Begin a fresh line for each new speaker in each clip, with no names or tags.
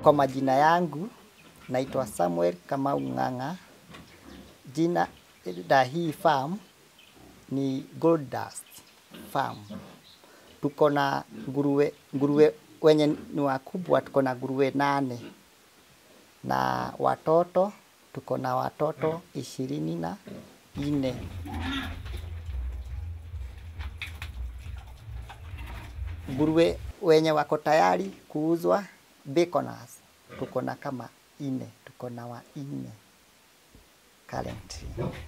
Kwa majina yangu naitwa Samuel Kamau Ng'ang'a. Jina la hii farm ni Gold Dust Farm. Tuko na nguruwe wenye ni wakubwa, tuko na nguruwe 8 na watoto tuko na watoto 24. Nguruwe wenye wako tayari kuuzwa baconers tuko na kama 4, tuko na 4 currently.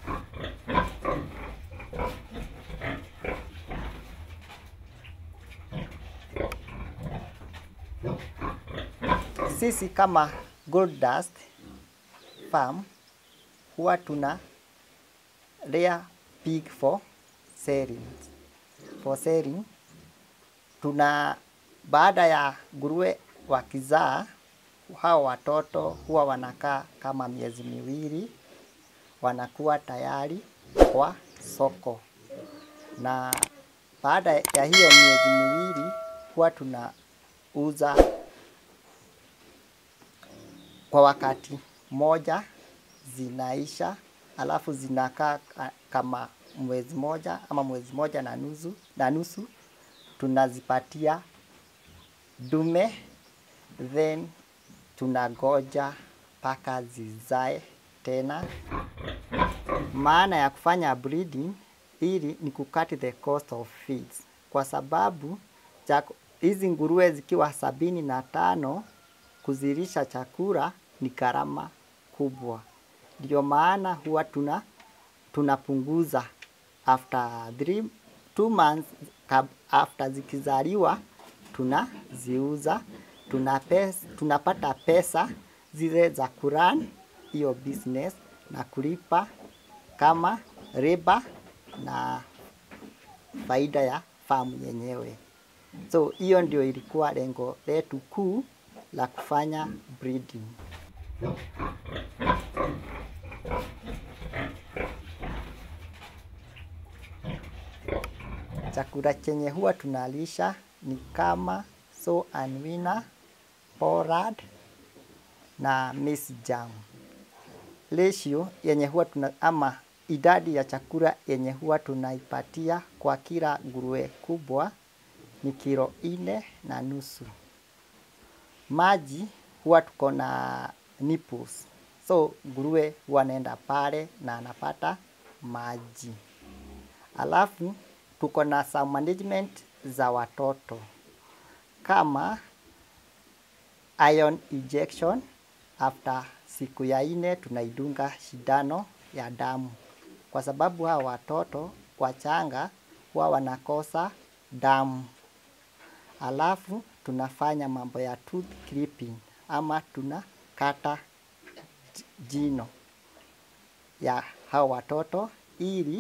Sisi kama Gold Dust Farm huwa tuna rear pig for selling. Tuna baada ya nguruwe wakizaa, hao watoto huwa wanakaa kama miezi 2, wanakuwa tayari kwa soko. Na baada ya hiyo miezi 2 huwa tunauza kwa wakati moja, zinaisha, alafu zinakaa kama mwezi 1 ama mwezi 1 na nusu, tunazipatia dume, then tunagoja mpaka zizae tena. Maana ya kufanya breeding ili ni kukati the cost of feeds, kwa sababu hizi nguruwe zikiwa 75 kuzilisha chakula ni gharama kubwa. Ndio maana huwa tunapunguza after 2 months after zikizaliwa, tunaziuza, tunapata pesa zile za kurun hiyo business na kulipa kama labor na faida ya farm yenyewe. So hiyo ndio ilikuwa lengo letu kuu la kufanya breeding. Chakula chenye huwa tunalisha ni kama soy and winner, pollard na maize germ. Ratio yenye huwa ama idadi ya chakula yenye huwa tunaipatia kwa kila nguruwe kubwa ni kilo 4.5. Maji huwa tuko na nipples. So nguruwe huwa anaenda pale na anapata maji. Alafu tuko na some management za watoto kama iron injection. After siku ya 4 tunaidunga shindano ya damu, kwa sababu hawa watoto wachanga huwa wanakosa damu. Alafu tunafanya mambo ya tooth clipping ama tunakata jino ya hawa watoto ili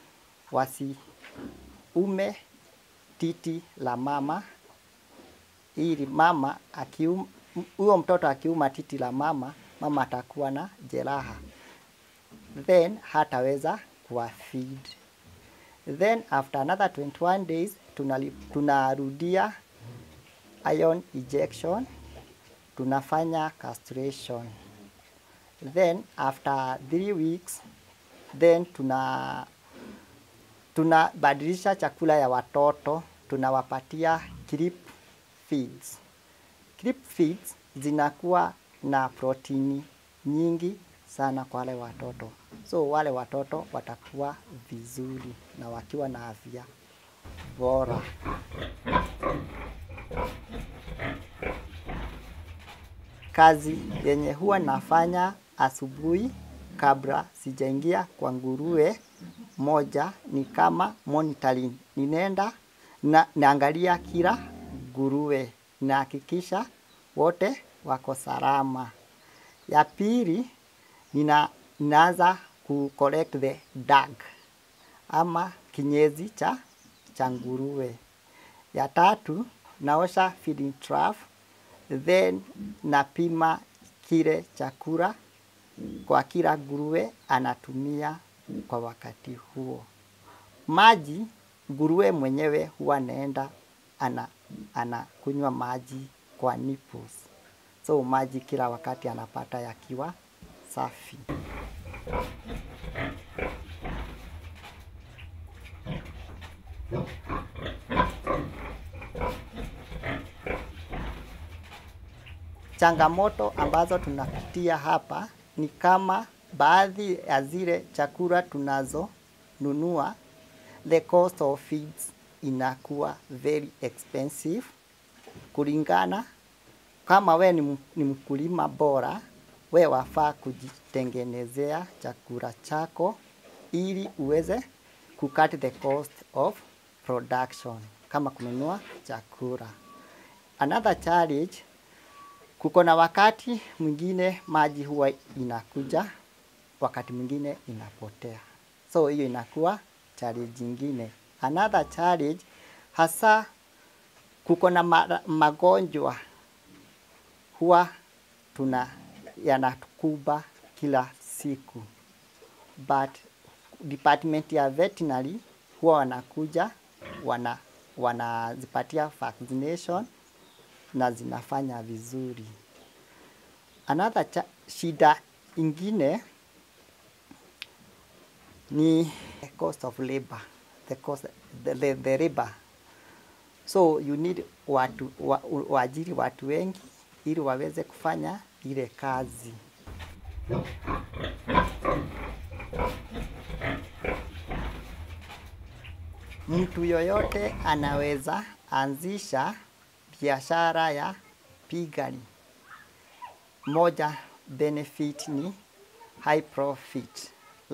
wasiume titi la mama, ili mama huyo mtoto akiuma titi la mama, mama atakuwa na jeraha, then hataweza kuwa feed. Then after another 21 days tunarudia iron injection, tunafanya castration. Then after 3 weeks then tunabadilisha chakula ya watoto, tunawapatia clip feeds. Clip feeds zinakuwa na protini nyingi sana kwa wale watoto. So wale watoto watakuwa vizuri na wakiwa na afya bora. Kazi yenye huwa nafanya asubuhi kabla sijaingia kwa nguruwe moja ni kama monitoring. Ninaenda na naangalia kila nguruwe na hakikisha wote wako salama. Ya pili, ninaanza collect the dung ama kinyezi cha nguruwe. Ya tatu, naosha feeding trough, then napima kile chakula kwa kila nguruwe anatumia kwa wakati huo. Maji, nguruwe mwenyewe huwa anaenda anakunywa maji kwa nipples. So maji kila wakati anapata yakiwa safi. Changamoto ambazo tunapitia hapa ni kama baadhi ya zile chakula tunazonunua, the cost of feeds inakuwa very expensive. Kulingana kama we ni mkulima bora, we wafaa kujitengenezea chakula chako ili uweze kucut the cost of production kama kununua chakula. Another challenge, kuko na wakati mwingine maji huwa inakuja, wakati mwingine inapotea. So hiyo inakuwa challenge nyingine. Another challenge, hasa kuko na magonjwa huwa yanatukumba kila siku. But department ya veterinary huwa wanakuja, wanazipatia vaccination na zinafanya vizuri. Another shida ingine ni the cost of labor, the labor. So you need waajiri watu wengi ili waweze kufanya ile kazi. Mtu yoyote anaweza anzisha biashara ya piggery. Moja benefit ni high profit,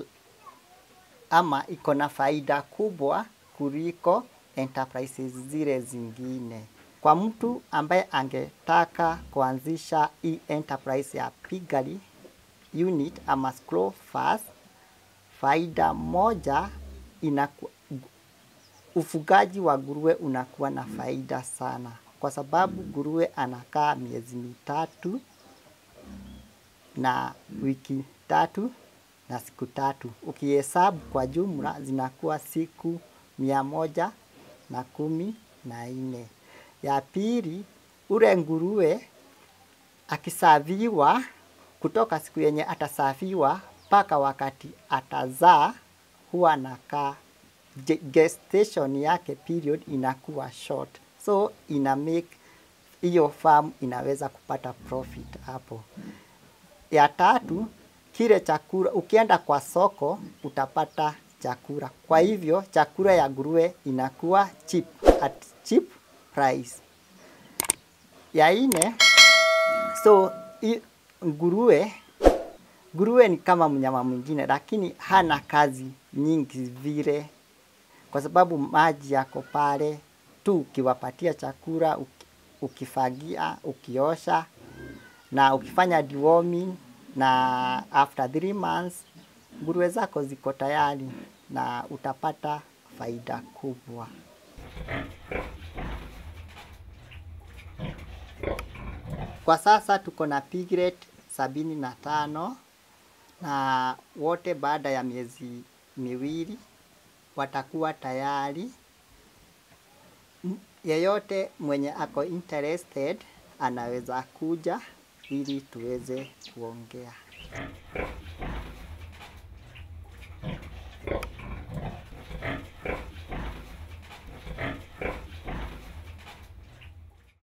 ama iko na faida kubwa kuliko enterprises zile zingine. Kwa mtu ambaye angetaka kuanzisha hii enterprise ya piggery unit ama grow fast, faida moja ufugaji wa nguruwe unakuwa na faida sana. Kwa sababu nguruwe anakaa miezi 3 na wiki 3 na siku 3. Ukihesabu kwa jumla zinakuwa siku 114. Ya pili, ule nguruwe akisaviwa kutoka siku yenye atasaviwa mpaka wakati atazaa, huwa anakaa gestation yake period inakuwa short. So ina make hiyo farm inaweza kupata profit hapo. Ya tatu, kile chakula ukienda kwa soko utapata chakula. Kwa hivyo chakula ya nguruwe inakuwa cheap, at cheap price. Ya nne, so nguruwe ni kama mnyama mwingine, lakini hana kazi nyingi vile, kwa sababu maji yako pale tu, ukiwapatia chakula, ukifagia, ukiosha na ukifanya deworming, na after 3 months nguruwe zako ziko tayari na utapata faida kubwa. Kwa sasa tuko na piglet 75 na wote baada ya miezi 2 watakuwa tayari. Yeyote mwenye ako interested anaweza kuja ili tuweze kuongea.